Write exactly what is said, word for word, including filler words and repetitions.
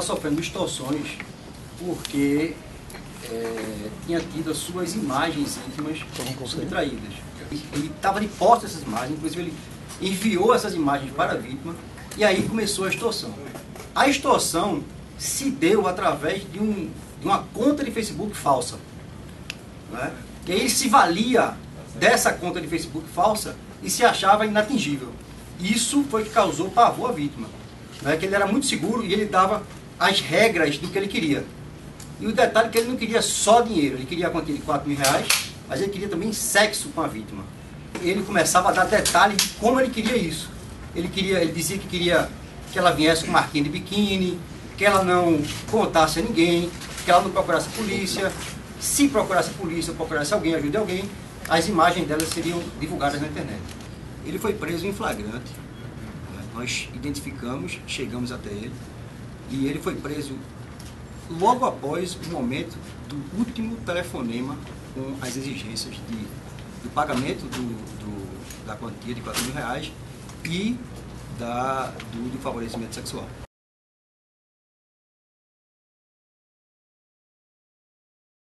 sofrendo extorsões porque é, tinha tido as suas imagens íntimas subtraídas. Ele estava de posse dessas imagens, inclusive ele enviou essas imagens para a vítima e aí começou a extorsão. A extorsão se deu através de, um, de uma conta de Facebook falsa. Né? E aí ele se valia dessa conta de Facebook falsa e se achava inatingível. Isso foi que causou pavor à vítima. Né? Que ele era muito seguro e ele dava as regras do que ele queria. E o detalhe é que ele não queria só dinheiro, ele queria a quantia de quatro mil reais, mas ele queria também sexo com a vítima. Ele começava a dar detalhes de como ele queria isso. Ele, queria, ele dizia que queria que ela viesse com marquinha de biquíni, que ela não contasse a ninguém, que ela não procurasse a polícia. Se procurasse a polícia, procurasse alguém, ajude alguém, as imagens dela seriam divulgadas na internet. Ele foi preso em flagrante. Nós identificamos, chegamos até ele, e ele foi preso logo após o momento do último telefonema com as exigências de, do pagamento do, do, da quantia de quatro mil reais e da, do, do favorecimento sexual.